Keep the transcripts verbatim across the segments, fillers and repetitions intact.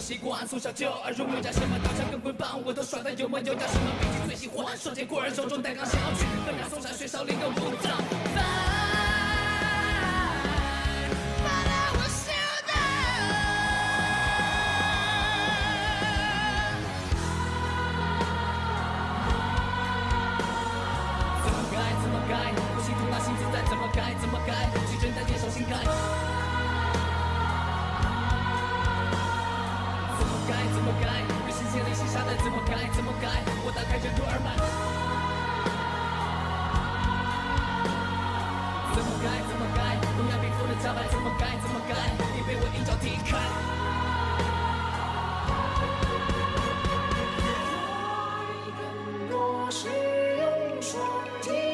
习惯，从小就耳濡目染，什么刀枪跟棍棒我都耍得有模有样，什么兵器最喜欢，双截棍儿手中带钢小曲，本来嵩山学少林的武藏翻。怎么改？不心痛那心自在，怎么改？怎么改？去真的接受心改。怎么改？怎么改？有新鲜的心沙袋，怎么改？怎么改？我打开任督二脉。怎么改？怎么改？东亚病夫的加白，怎么改？怎么改？你被我一脚踢开。 更多是用双击。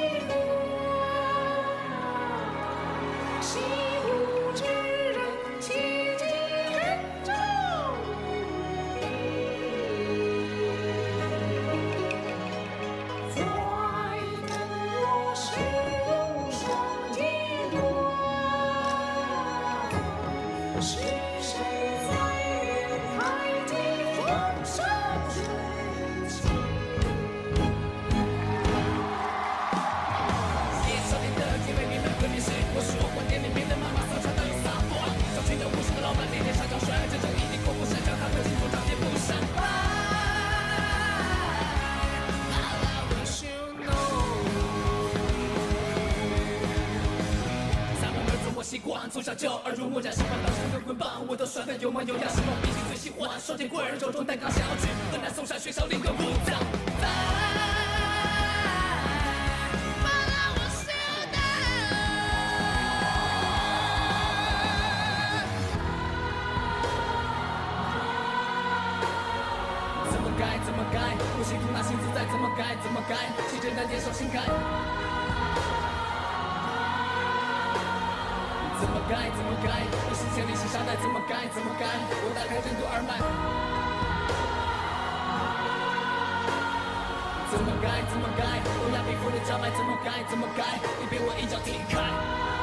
习武之人，奇迹人中无敌。在更若是用双击落，是谁在人海地风沙追击？ 夜少年的地位，明白革命是我说过店里面的妈妈所传的有撒泼，小群的五十个老板天天上交税，真正一定过不擅长，他们清楚长天不上班。I wish you know， 三门儿子我习惯，从小就耳濡目染，什么刀枪跟棍棒我都耍得有模有样，什么兵器最喜欢，双截棍儿手中带钢小曲，河南嵩山学少林的武藏翻。怎么改？怎么改？不心痛那心自在，怎么改？怎么改？气真难接受心改。怎么改？怎么改？有新鲜的心沙袋，怎么改？怎么改？我打开任督二脉。怎么改？怎么改？东亚病夫的招牌，怎么改？怎么改？你被我一脚踢开。